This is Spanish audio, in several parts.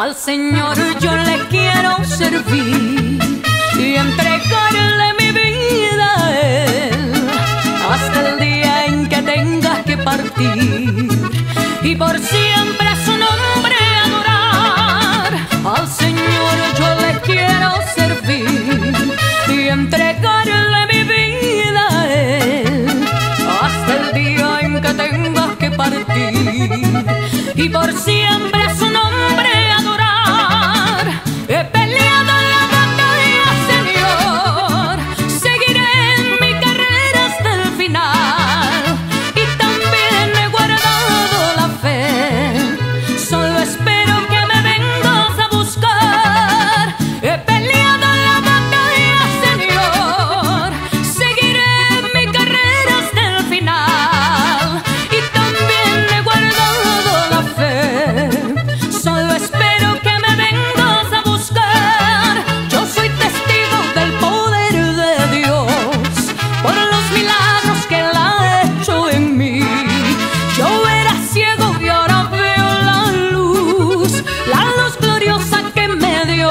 Al Señor yo le quiero servir y entregarle mi vida a Él hasta el día en que tenga que partir y por siempre a su nombre adorar. Al Señor yo le quiero servir y entregarle mi vida a Él hasta el día en que tenga que partir y por siempre a su nombre adorar. He peleado la batalla, Señor, seguiré en mi carrera hasta el final y también he guardado la fe. Solo espero que me vengas a buscar. He peleado la batalla, Señor, seguiré en mi carrera hasta el final y también he guardado la fe. Solo espero que me vengas a buscar. Yo soy testigo del poder de Dios por los milagros que Él ha hecho en mí. Yo era ciego y ahora veo la luz gloriosa que me dio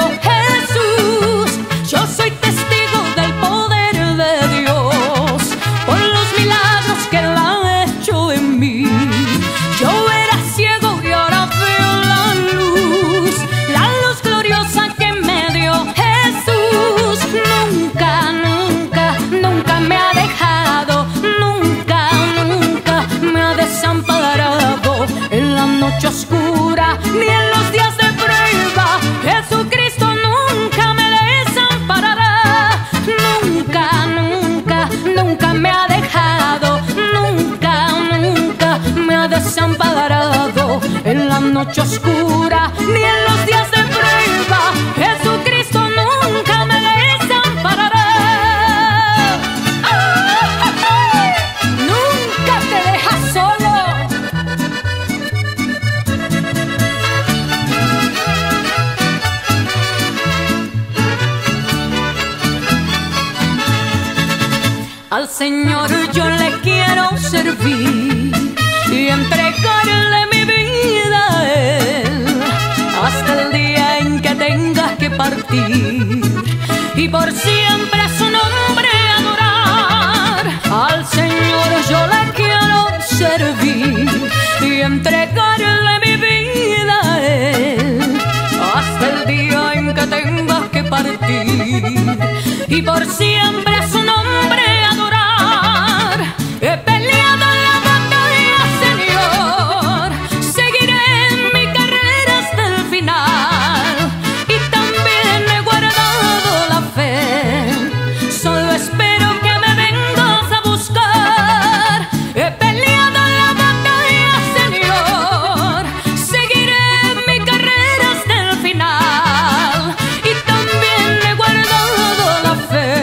Jesús. Yo soy testigo del poder de Dios por los milagros que Él ha hecho en mí. Yo era ciego y ahora veo la luz gloriosa que me dio Jesús. Nunca, nunca, nunca me ha dejado, nunca, nunca me ha desamparado en la noche oscura ni en los días de prueba. Jesucristo nunca me desamparará. Nunca, nunca, nunca me ha dejado, nunca, nunca me ha desamparado en la noche oscura ni en los días de prueba. Jesucristo nunca me desamparará. Nunca te deja solo. Al Señor yo le quiero servir y entregarle mi vida a Él hasta el día en que tenga que partir y por siempre a su nombre adorar. Al Señor yo le quiero servir y entregarle mi vida a Él hasta el día en que tenga que partir y por siempre a su nombre adorar. He peleado la batalla, Señor, seguiré en mi carrera hasta el final y también he guardado la fe. Solo espero que me vengas a buscar. He peleado la batalla, Señor, seguiré en mi carrera hasta el final y también he guardado la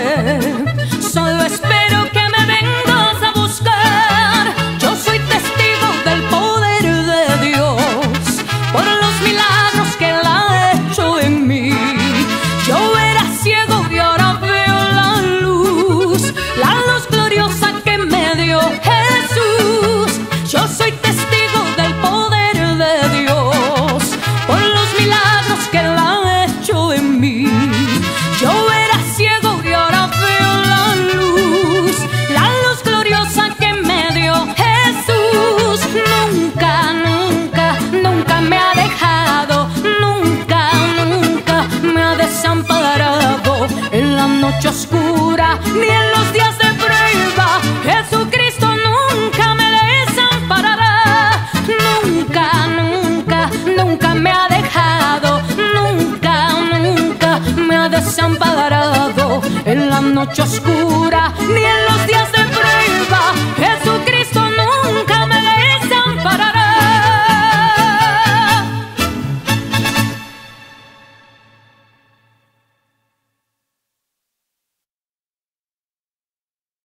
fe. Solo espero que me vengas a buscar. Yo soy testigo del poder de Dios por los milagros que Él ha hecho en mí. Yo era ciego y ahora veo la luz gloriosa que me dio Jesús. Yo soy testigo del poder de Dios por los milagros que Él ha hecho en mí. Yo era ciego y ahora veo la luz gloriosa que me dio Jesús. Nunca, nunca, nunca me ha dejado, nunca, nunca me ha desamparado en la noche oscura ni en los días de prueba. Jesucristo nunca me desamparará. Nunca, nunca, nunca me ha dejado, nunca, nunca me ha desamparado en la noche oscura ni en los días de